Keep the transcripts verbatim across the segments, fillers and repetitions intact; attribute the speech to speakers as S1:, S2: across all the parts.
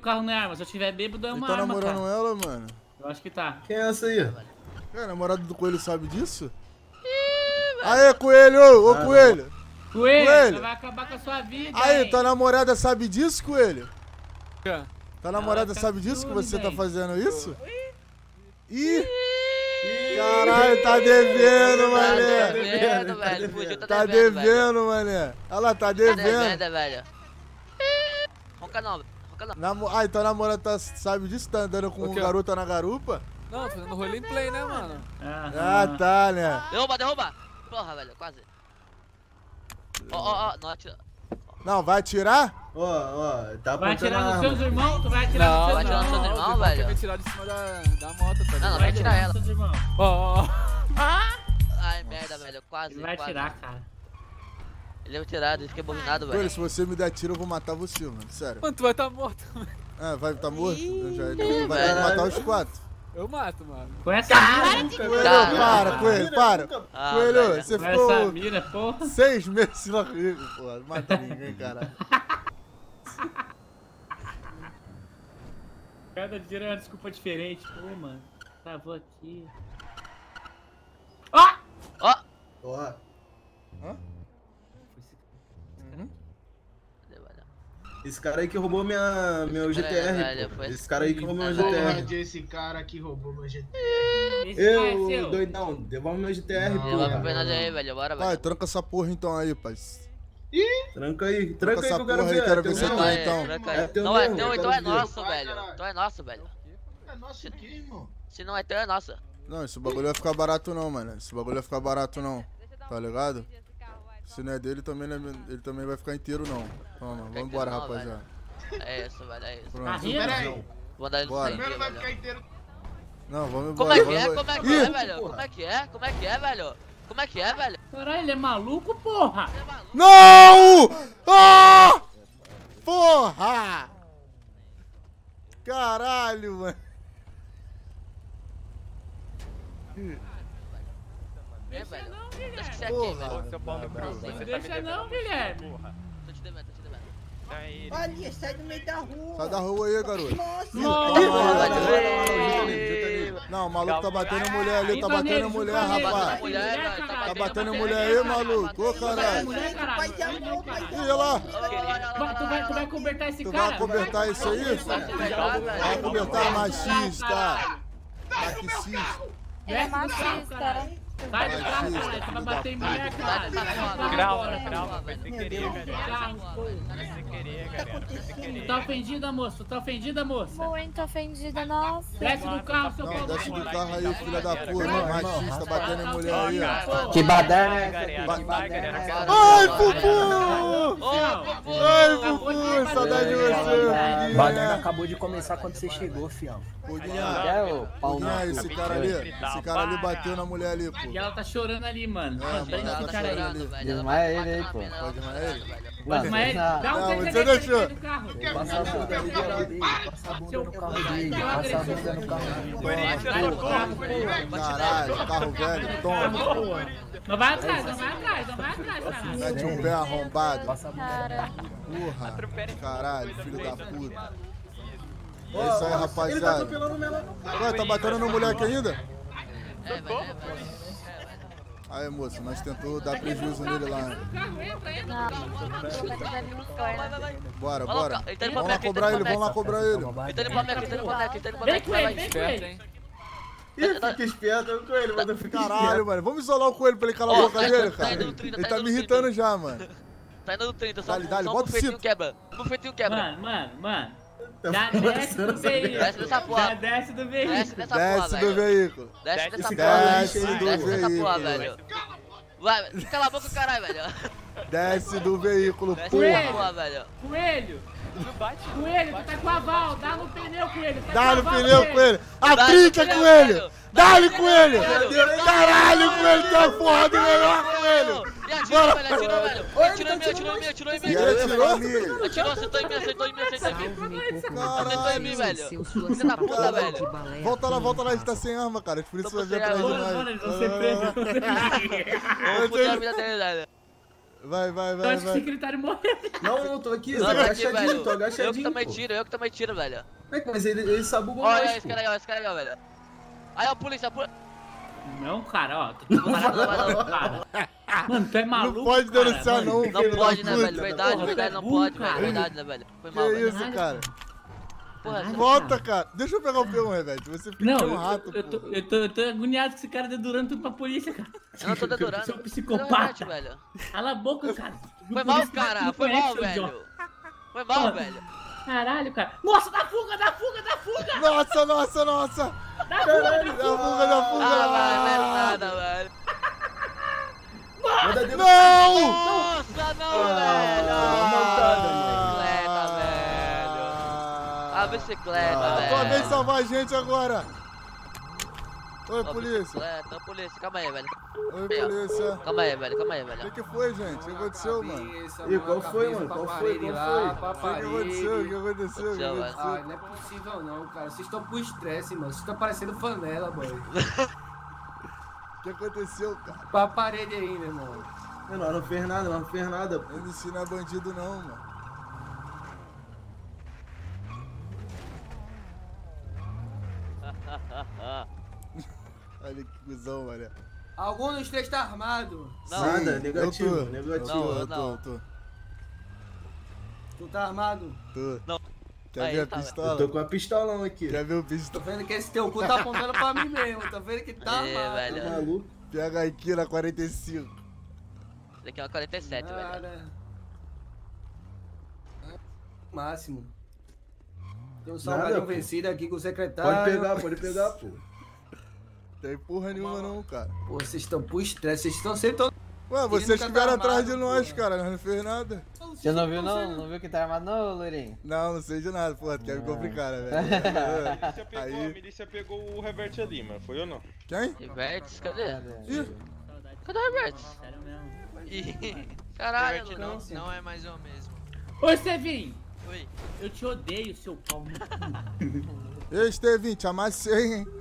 S1: carro não é arma. Se eu tiver bêbado, é uma
S2: Ele tá
S1: arma,
S2: namorando
S1: cara.
S2: ela, mano?
S1: Eu acho que tá.
S3: Quem é essa aí?
S2: É, a namorada do Coelho sabe disso? Aê, Coelho! Ô,
S3: Ah,
S2: Coelho!
S1: Coelho,
S2: Coelho.
S1: vai acabar com a sua vida,
S2: Aí,
S1: hein?
S2: tua namorada sabe disso, Coelho?
S4: É.
S2: Tua namorada
S1: tá
S2: sabe disso que
S1: tudo
S2: você tá
S1: bem.
S2: fazendo isso? Ih! Caralho, tá devendo,
S5: Tá
S2: mané!
S5: devendo, velho. Fugiu, tá
S2: Tá
S5: devendo, velho.
S2: devendo, mané! Ela tá
S5: Tá
S2: devendo!
S5: devendo, velho. Ronca não, ronca não.
S2: Namo... Ai, tua namorada tá, sabe disso? Tá andando com
S4: O
S2: um
S4: quê?
S2: garota na garupa?
S4: Não, fazendo roleplay, né, mano?
S2: Ah, tá, né?
S5: Derruba, derruba. Porra, velho, quase. Ó, ó, ó, não atira.
S2: Não, vai atirar?
S3: Ó, ó, tá
S1: Vai
S3: apontando
S1: atirar
S3: a
S1: nos
S3: arma.
S1: seus irmãos? Tu vai atirar
S4: Não,
S1: nos seus
S5: vai atirar nos seus
S1: irmãos?
S5: irmãos,
S4: o Devaca
S5: velho.
S4: vai tirar de cima da, da moto, tá ligado?
S5: Não, não,
S1: Vai
S5: vai tirar ela.
S1: nos seus irmãos.
S4: Ó, ó, ó.
S5: Ai, merda, velho, quase.
S1: Ele vai
S5: quase.
S1: atirar, cara.
S5: Ele vai tirar, ele fica abominado,
S2: Coelho,
S5: velho.
S2: se você me der tiro, eu vou matar você, mano. Sério.
S4: Mano, tu vai tá morto.
S2: Ah, vai tá morto? Eu já,
S5: Ih,
S2: tu vai
S5: velho.
S2: matar os quatro.
S4: Eu mato, mano.
S1: Com essa mira,
S2: Coelho,
S5: Caramba.
S2: para, Coelho, para.
S5: Ah,
S2: Coelho,
S5: velho.
S2: você
S1: com essa
S2: ficou
S1: mira, porra.
S2: seis meses lá comigo, porra. Não mata ninguém, caralho.
S1: Cada dia é uma desculpa diferente. Pô, mano. Tá, vou aqui. Ó!
S5: Ó.
S3: Ó, esse cara aí que roubou minha, meu G T
S5: É,
S3: R,
S5: velho,
S3: pô.
S5: foi
S3: Esse cara aí que roubou meu G T
S6: Porra
S3: R.
S6: desse cara que roubou meu G T R.
S1: Esse cara é
S3: Eu,
S1: seu.
S3: doidão, devolve meu G T R,
S6: Não.
S5: Devolve pra
S3: porra.
S5: nós aí, velho, bora,
S2: Vai,
S5: velho.
S2: tranca essa porra então aí, pai.
S3: Tranca aí,
S2: Tranca
S3: tranca aí
S2: essa
S3: que eu quero
S2: porra aí,
S3: ver.
S2: quero
S3: é
S2: ver
S3: teu
S2: você
S3: mesmo?
S2: tá
S5: Tranca aí,
S2: então.
S5: tranca
S3: É
S5: aí.
S3: teu
S5: Não é
S3: mesmo,
S5: teu,
S3: eu
S5: então é
S3: quero ver.
S5: nosso,
S6: Vai,
S5: velho.
S6: caralho.
S5: Então é nosso, velho.
S6: É nosso aqui, irmão.
S5: Se não é teu, é nosso.
S2: Não, esse bagulho vai ficar barato não, mano. Esse bagulho vai ficar barato não. Tá ligado? Se não é dele, também não é, ele também vai ficar inteiro não. Toma, vamos embora,
S5: não,
S2: rapaziada.
S5: É isso, velho, é isso.
S2: Pronto.
S1: Tá rindo?
S6: Pera aí.
S5: Vou dar ele no
S2: Bora.
S5: sangue,
S6: Primeiro vai ficar
S5: velho.
S6: inteiro.
S2: Não, vamos
S5: Como
S2: embora.
S5: é que é?
S2: vamos
S5: Como é que
S2: Ih!
S5: é, velho? Como é que é? Como é que é, velho? Como é que é, velho?
S1: Caralho, ele é maluco, porra?
S5: Você é maluco?
S2: Não! Ah! Porra! Caralho, mano.
S5: É, velho.
S1: não,
S5: Deixa
S1: Guilherme.
S5: que você é aqui,
S2: Porra.
S5: velho.
S7: Seu pau no cru,
S1: Não
S7: você tá me
S1: deixa
S7: devendo
S1: não,
S7: muito,
S1: Guilherme.
S7: porra.
S5: Tô te devendo, tô te devendo.
S7: Aí,
S8: Olha, sai do meio da rua.
S2: Sai da rua aí, garoto.
S8: Nossa,
S1: Nossa.
S2: Não, o maluco tá batendo mulher ali, tá
S1: Junta
S2: batendo
S1: nele,
S2: mulher,
S1: junta nele.
S2: rapaz.
S5: Mulher, velho, tá
S2: Tá
S5: batendo
S2: batendo
S5: mulher,
S2: mulher aí,
S5: cara,
S2: maluco. Ô,
S5: batendo
S2: caralho.
S1: Mulher, caralho.
S8: pai de amor, pai de
S2: Ih, olha lá.
S1: Vai, tu, vai, tu vai cobertar esse
S2: Tu
S1: cara?
S2: vai cobertar isso aí?
S5: Vai te pegar,
S2: Vai
S5: velho.
S2: cobertar machista. Taxista.
S9: Ele é
S1: Desce do carro,
S9: machista.
S1: caralho. Sai do carro, caralho. Tu vai bater em mulher, caralho.
S7: Calma, calma, foi sem
S8: Meu
S7: querer,
S8: Deus.
S7: galera. Foi sem querer, galera. Foi sem querer.
S1: Tá ofendida, moça? Tu tá ofendida, moça?
S9: Muito ofendida, nossa.
S1: Desce do carro, seu
S2: Não,
S1: pau.
S2: desce do carro aí, filha da puta. Machista, batendo em mulher aí, ó.
S7: Que
S8: baderna é
S7: galera.
S8: essa aqui?
S7: Vai, galera.
S2: Ai, Fufu!
S5: Ô, Fufu!
S2: Ai, Fufu, saudade de você,
S8: Baderna
S2: Puguinha.
S8: acabou de começar quando você chegou, fião.
S2: Puguinha,
S8: É, ô, pau no
S2: Puguinha, esse cara ali, esse cara ali bateu na mulher ali,
S1: E
S2: pô.
S1: ela tá chorando ali, mano.
S2: É,
S1: Mano, prende
S2: ela
S1: esse
S2: tá
S1: cara aí.
S2: chorando.
S5: velho.
S8: Desmaia
S5: Ela
S8: ele aí,
S5: bateu
S8: pô.
S5: na mina,
S2: Pode desmaiar ele?
S5: velho.
S1: Mas, mas, dá um
S2: Não,
S1: tapa
S2: você
S1: nele
S2: deixou.
S1: dentro do carro.
S8: Passa a bunda no carro dele, passa a bunda no carro dele, passa a bunda no carro dele.
S1: Sai do carro, porra.
S2: Caralho, carro velho, toma.
S1: Não vai atrás, não vai atrás, não vai atrás, cara.
S2: Mete um pé arrombado.
S8: Passa a bunda
S9: Cara,
S2: Porra, caralho, filho da puta.
S3: Ó,
S2: É isso aí,
S3: ó, Ele tá
S2: rapaziada.
S3: atropelando minha lá no carro.
S2: Ué, tá batendo no moleque ainda?
S5: É, velho, é, velho.
S2: Aí, moço, nós tentou dar prejuízo nele lá. né?
S1: Carro, entra, entra.
S9: não. Vou fazer ali no forno.
S2: Bora,
S5: Olha lá o
S2: bora.
S5: carro, ele tá indo
S2: Vamos
S5: pra
S2: lá
S5: Meca,
S2: cobrar
S5: ele
S2: ele,
S5: tá indo
S2: vamos lá cobrar ele.
S5: Ele tá indo pra Meca, ele tá indo pra Meca, ele tá indo pra
S1: Vem
S5: Meca,
S1: com
S5: vai,
S1: ele,
S5: vai.
S1: vem com
S4: Esperto,
S1: ele.
S4: hein?
S3: Ih, fica esperto com ele, manda ficar
S2: Caralho, mano. Vamos isolar o coelho pra ele calar a
S5: Ó,
S2: boca
S5: tá
S2: dele,
S5: indo- tá
S2: cara.
S5: indo no trinta,
S2: Ele
S5: tá
S2: tá
S5: indo
S2: me
S5: no
S2: irritando
S5: trinta.
S2: já, mano.
S5: Tá indo no trinta, só,
S2: Dale, dale,
S5: só um
S2: bota o
S5: bufetinho
S2: cinto.
S5: quebra. Um bufetinho quebra.
S1: Mano, mano, mano.
S3: Tá
S1: Já desce do veículo.
S5: Desce dessa porra.
S1: Já desce do veículo.
S5: Desce dessa porra,
S2: Desce do
S5: velho.
S2: veículo.
S5: Desce dessa
S3: Esse
S5: porra,
S3: cara
S5: velho.
S2: Desce do
S5: Desce dessa porra,
S2: veículo.
S5: velho. Vai, cala a boca, caralho, velho.
S2: Desce do veículo,
S5: Desce dessa
S2: porra.
S5: porra, velho.
S1: Coelho, coelho, tu tá com aval. Dá no pneu, coelho. Tá
S2: Dá
S1: com
S2: no
S1: aval,
S2: pneu, coelho.
S5: Dá-lhe
S2: Aplica,
S5: pneu,
S2: coelho.
S5: coelho.
S2: Dá-lhe,
S5: Dá-lhe
S2: coelho.
S5: pneu,
S2: Caralho, coelho, tá foda, melhor, coelho.
S5: Me atirou, velho, atirou, velho. Atirou em mim, atirou em mim, atirou em mim.
S2: E ela atirou em mim.
S5: Atirou, acertou em mim, acertou em mim, acertou em mim. Acertou em mim,
S2: Caralho.
S5: velho. Filha da puta, velho.
S2: Volta lá, volta lá, a gente tá sem arma, cara. Por isso
S5: Tô
S2: vai vir
S5: sem
S2: atrás de
S5: arma.
S1: Mano,
S2: nós.
S1: mano, eles vão ser presos.
S5: Vou foder a vida dele, velho.
S2: Vai, vai,
S1: Eu
S2: vai,
S1: acho que o
S2: vai.
S1: secretário morreu.
S3: Não, não, tô aqui,
S5: Não,
S3: tô
S5: tô aqui,
S3: agachadinho,
S5: velho.
S3: tô
S5: Eu que
S3: agachadinho,
S5: também
S3: pô.
S5: tiro, eu que também tiro, velho.
S3: É, mas ele, ele sabugou
S5: Olha,
S3: nós,
S5: esse
S3: pô.
S5: cara aí, esse cara aí, velho. Aí, ó, a polícia, a polícia.
S1: Não, cara, ó. Tu tá parado lá, cara. Mano, tu é maluco,
S2: Não pode
S1: cara,
S2: denunciar,
S1: mano.
S2: não.
S5: Não
S2: filho
S5: pode,
S2: da
S5: né,
S2: puta.
S5: velho? Verdade,
S1: Porra,
S5: verdade,
S1: tu é
S5: não
S1: burro,
S5: pode, velho.
S1: cara.
S5: Verdade, né, velho? Foi
S2: Que
S5: mal, velho.
S2: isso, cara?
S5: Porra,
S1: Caralho.
S2: Volta, cara. Deixa eu pegar o P um, Revete. Você fica
S1: Não,
S2: um
S1: eu,
S2: rato,
S1: eu, tô,
S2: pô.
S1: eu, tô, eu tô agoniado com esse cara dedurando tudo pra polícia, cara.
S5: eu não tô dedurando.
S1: Seu
S5: Cadê o
S1: psicopata.
S5: Revete, velho?
S1: Cala a boca, cara.
S5: Foi
S1: O
S5: mal,
S1: polícia
S5: cara.
S1: não
S5: Foi
S1: conhece,
S5: mal,
S1: seu
S5: velho.
S1: idiota.
S5: Foi mal,
S1: Porra.
S5: velho.
S1: Caralho, cara. Nossa, dá fuga, dá fuga, dá fuga.
S2: Nossa, nossa, nossa.
S1: Dá fuga, dá
S2: Da
S1: fuga.
S2: fuga, da fuga.
S5: Ah, velho, não é nada, velho.
S3: Manda denunciar.
S2: Não!
S5: Nossa, não, velho.
S3: Ah, mancada,
S5: A bicicleta,
S3: Ah,
S5: velho.
S2: Tua vez de salvar a gente agora. Oi,
S5: A
S2: polícia.
S5: bicicleta, polícia, calma aí, velho.
S2: Oi, polícia.
S5: Calma aí, velho, calma aí,
S2: O
S5: velho.
S2: que que foi, gente? O que aconteceu, mano?
S3: Ih, qual foi, mano? Qual foi? Qual
S8: Lá,
S3: foi?
S8: pra
S2: O que que aconteceu? O que aconteceu? O que
S5: Aconteceu, velho.
S2: aconteceu?
S8: Ah, não é possível não, cara. Vocês estão pro estresse, mano. Vocês estão parecendo fanela, boy.
S2: O que aconteceu, cara?
S8: Pra parede aí, meu irmão.
S3: Não, não fez nada, não fez nada, pô.
S2: M C não é bandido, não, mano. Olha que cuzão, mano.
S8: Algum dos três tá armado.
S5: Não,
S3: Nada,
S2: Sim,
S3: negativo,
S2: eu tô.
S3: negativo.
S2: Eu tô,
S5: Não,
S2: eu tô,
S5: não.
S2: eu tô.
S8: Tu tá armado?
S2: tô.
S5: Não.
S2: Quer
S5: Aí,
S2: ver a
S5: tá,
S3: Eu
S2: pistola?
S3: tô com a pistolão aqui.
S2: Quer ver o
S8: Tô
S2: pistola?
S8: vendo que esse teu cu tá apontando pra mim mesmo. Tô vendo que tá
S5: É,
S8: armado.
S5: velho.
S3: Tá maluco?
S2: Pega aqui na quarenta e cinco.
S5: Esse aqui é uma quarenta e sete, velho.
S8: Cara. Máximo. Tem um salgadinho
S3: pô.
S8: vencido aqui com o secretário.
S3: Pode pegar, pode pegar, pô.
S2: Tem porra nenhuma, não, cara.
S8: Pô, vocês estão pro estresse. Vocês estão sempre todos.
S2: Ué, vocês
S8: nunca
S2: que vieram
S8: tá
S2: atrás de
S8: armado,
S2: nós,
S8: porra.
S2: cara. Nós não fez nada.
S10: Você não viu não? Não viu que tá armado não, loirinho?
S2: Não, não sei de nada, porra. Tu quer me
S10: Não.
S2: complicar, né,
S11: A
S2: velho?
S11: milícia pegou, a
S2: Aí.
S11: milícia pegou o Reverte ali, mano. Foi ou não?
S2: Quem?
S5: Revertes, cadê?
S2: Ih,
S5: Cadê o Revertes?
S1: Sério mesmo.
S5: Ih, Caralho,
S7: Reverte
S5: não.
S7: não, não é mais o mesmo.
S1: Ô, Estevinho.
S5: Oi.
S1: Eu te odeio, seu pau.
S2: ei, Estevinho, te amassei, hein?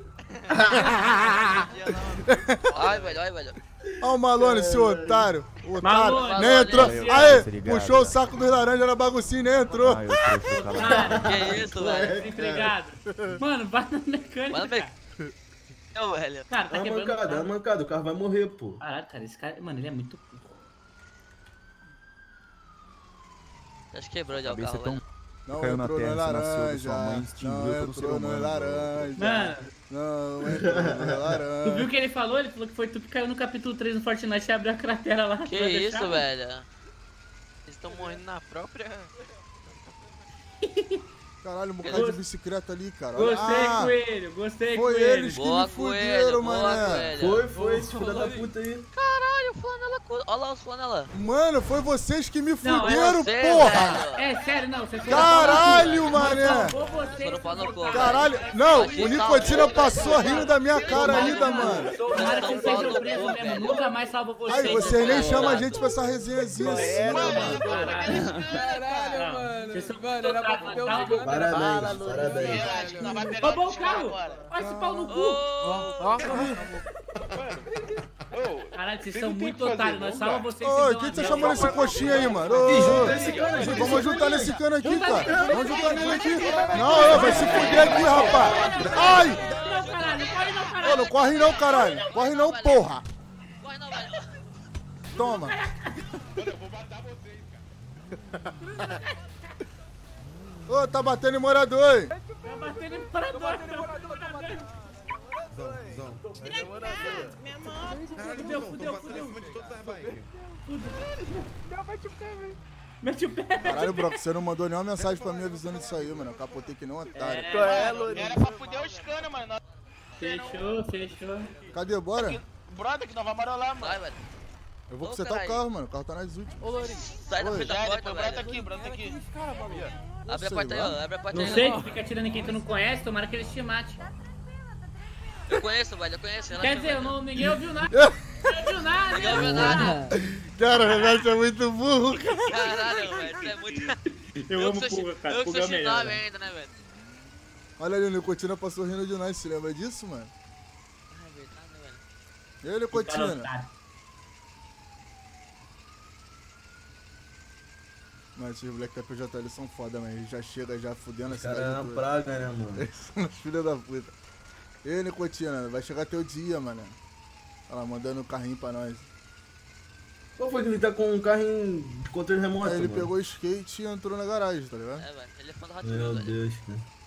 S5: Ai, velho, ai, velho.
S2: Ó o Malone, seu otário. O otário.
S1: Malone,
S2: Nem entrou.
S1: Malone,
S2: Aê,
S12: tá ligado,
S2: puxou o
S12: né?
S2: saco dos laranjas na baguncinha, nem entrou.
S12: Ah, eu trouxe, cala a
S1: Cara,
S5: Que isso, velho?
S1: desempregado. Mano, vai na mecânica,
S5: Manda
S1: cara.
S5: Não, velho.
S1: Cara, tá
S3: É uma
S1: quebrando o
S3: mancada, é
S1: carro.
S3: uma mancada. O carro vai morrer, pô.
S1: Caralho, cara, esse cara... Mano, ele é muito... burro.
S5: Acho que quebrou já o
S12: Cabeça
S5: carro,
S12: tão...
S5: velho.
S2: Não
S12: Caiu na
S2: entrou no
S12: terra, você nasceu da
S2: laranja.
S12: sua mãe, extinguiu
S2: Não
S12: todo ser
S2: entrou no
S12: humano.
S2: laranja.
S1: Mano,
S2: Não entrou no
S1: tu viu
S2: laranja.
S1: o que ele falou? Ele falou que foi tu que caiu no capítulo três no Fortnite e abriu a cratera lá.
S5: Que
S1: Tu vai
S5: isso,
S1: deixar?
S5: velho?
S7: Eles estão morrendo na própria...
S2: Caralho, um bocado de bicicleta ali, cara.
S1: Gostei,
S2: Ah,
S1: coelho, gostei,
S2: foi
S1: coelho.
S2: eles que
S5: Boa,
S2: me
S5: coelho,
S2: fuderam,
S5: boa,
S2: mané.
S5: coelho.
S3: Foi, foi, esse filho da puta aí.
S5: Caralho, flanela, co- olha lá os flanela.
S2: Mano, foi vocês que me
S1: Não, é
S2: fuderam,
S5: você,
S2: porra.
S5: velho.
S1: É, sério, não, você foram
S2: Caralho, mané.
S1: Salvou você.
S5: Foram pau no cu,
S2: Caralho, não, o Nicotina passou rindo da minha cara ainda, mano.
S1: Tomara que vocês sejam presos mesmo, nunca mais salvo vocês.
S2: Aí, vocês nem chamam a gente pra essa resenhazinha assim, mano.
S1: Caralho,
S4: Caralho, mano.
S1: Vocês são
S4: Mano, era pra
S1: total-
S4: ter o
S1: total-
S4: gigante.
S3: Parabéns, parabéns.
S1: Roubou o carro! Olha esse pau no cu!
S4: Ó,
S11: Ô,
S1: Caralho, vocês
S11: Vocês
S1: são
S11: não tem o
S1: muito
S11: que fazer,
S1: otários,
S11: não,
S1: nós salva
S11: cara?
S1: vocês.
S2: Ô,
S1: vocês
S2: quem
S1: dão
S2: tá
S1: uma
S2: chamando
S1: merda.
S2: esse coxinha aí, mano? Ô, ô, ô. Vamos juntar nesse cano aqui, cara. Vamos juntar nele aqui. Não, ô, vai se fuder aqui, rapaz. Ai!
S1: Não, caralho, não corre não,
S2: Ô,
S1: caralho!
S2: não corre não, caralho. Corre não, porra.
S5: Corre não, velho.
S2: Toma.
S11: eu vou matar vocês, cara.
S2: Ô, tá batendo em morador, hein?
S1: Tá batendo em parador. Fudeu, fudeu, fudeu. Mete o pé.
S2: Caralho, Broco, você não mandou nenhuma mensagem pra mim avisando disso aí, mano. Eu capotei que nem um otário.
S6: Era pra fuder os canos, mano.
S1: Fechou, fechou.
S2: Cadê? Bora?
S6: Brother, que nós vamos marolar, mano.
S5: Vai, velho.
S2: Eu vou
S5: Ô,
S2: consertar o
S5: caralho.
S2: carro, mano. O carro tá nas últimas.
S4: Ô, Lourinho.
S5: Sai da
S2: Oi.
S5: frente da
S6: Já,
S5: porta,
S6: depois brota
S5: velho.
S6: aqui, brota aqui.
S5: Abre a
S2: sei
S5: porta aí,
S2: lá.
S5: ó. Abre a porta
S1: Não
S5: aí.
S1: sei, tu fica atirando em quem tu não conhece, tomara que eles te matem.
S5: Eu conheço, velho, eu conheço.
S1: Quer
S5: relaxa,
S1: dizer, eu
S5: velho.
S1: não, ninguém ouviu nada. Ninguém ouviu nada,
S5: Ninguém
S1: né?
S5: ouviu nada.
S2: Cara, o Renato é muito burro, cara.
S5: Caralho, velho, você é muito...
S1: Eu amo
S5: que sou
S1: pulga, cara.
S5: Eu que
S1: Pulga é
S5: sou
S1: o melhor.
S5: X nove ainda, né, velho?
S2: Olha ali, o Nicotina passou rindo de nós. Você lembra disso, mano?
S5: Ai, verdade, velho.
S2: E aí, Nicotina?
S1: Otário.
S2: Mas esses moleques da P J L são foda, mas eles já chegam já fudendo a
S3: Os caras
S2: cidade
S3: é uma
S2: toda.
S3: praga, né, mano?
S2: Eles são os filhos da puta. Ei, Nicotina, vai chegar teu dia, mano. Olha lá, mandando um carrinho pra nós.
S3: Qual foi que ele tá com um carro em controle remoto,
S2: Aí ele
S3: mano?
S2: pegou o skate e entrou na garagem, tá ligado?
S5: É, mano, ele é fã do Hot
S3: Meu
S5: Wheels, velho.
S3: Deus, cara.